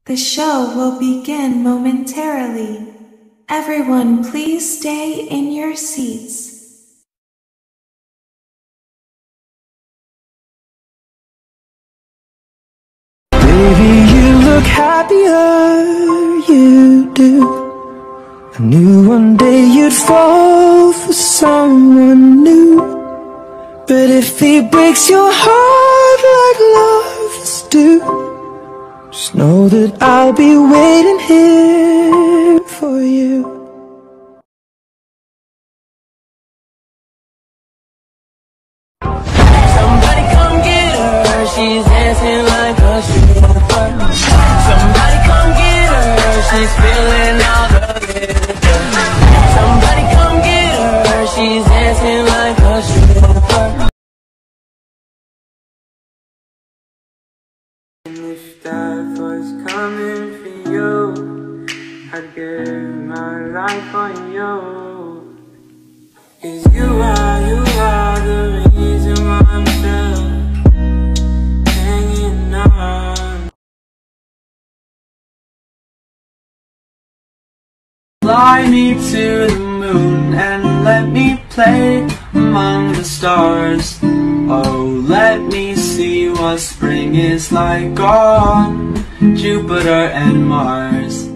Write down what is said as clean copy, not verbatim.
The show will begin momentarily. Everyone, please stay in your seats. Baby, you look happier, you do. I knew one day you'd fall for someone new. But if he breaks your heart like lovers do, just know that I'll be waiting here for you. Somebody come get her, she's dancing like a stripper. Somebody come get her, she's feeling all the glitter. Somebody come get her, she's dancing like a stripper. And if that was coming for you, I'd give my life for you. 'Cause you are the reason why I'm still hanging on. Fly me to the moon and let me play among the stars. Oh, let me see what spring is like on Jupiter and Mars.